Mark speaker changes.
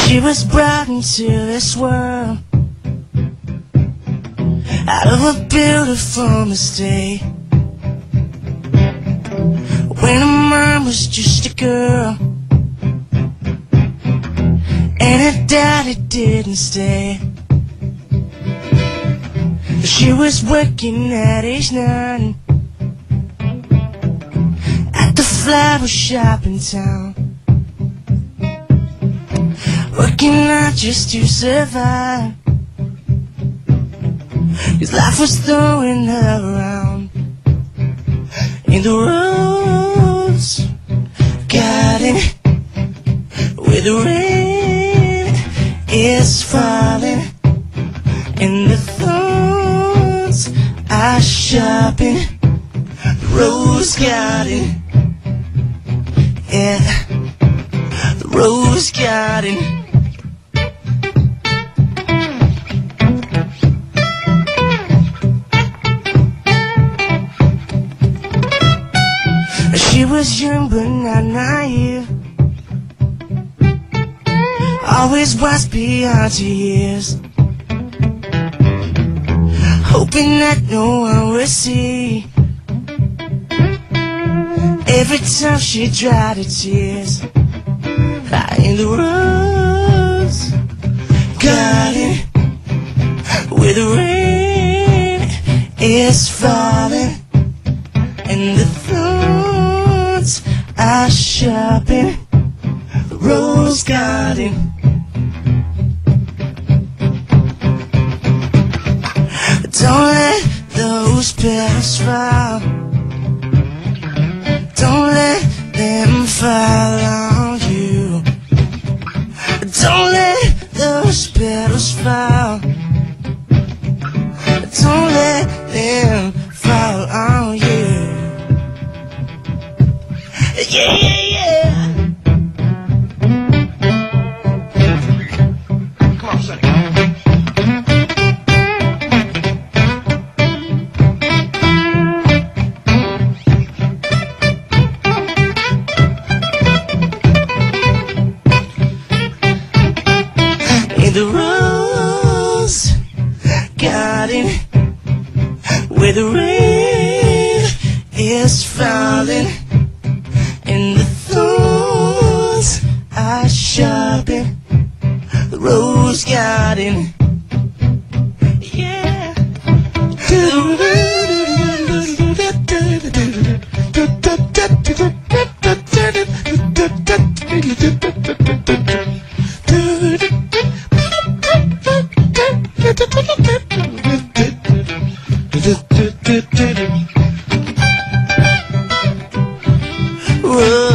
Speaker 1: She was brought into this world out of a beautiful mistake, when her mom was just a girl and her daddy didn't stay. She was working at age 9 at the flower shop in town, working out just to survive, 'cause life was throwing her around. In the rose garden where the rain is falling and the thorns are sharpening. The rose garden, yeah, the rose garden. She was young but not naive, always was beyond her years, hoping that no one would see. Every time she dried her tears, in the rose garden where the rain is falling and the thorns are sharpening. The rose garden. Don't let those petals fall, don't let them fall on you. Don't let those petals fall, don't let them fall on you. Yeah, yeah, yeah. Come on, Sonny. In the rose garden where the rain is falling and the thorns are sharpening. The rose garden, yeah. Whoa.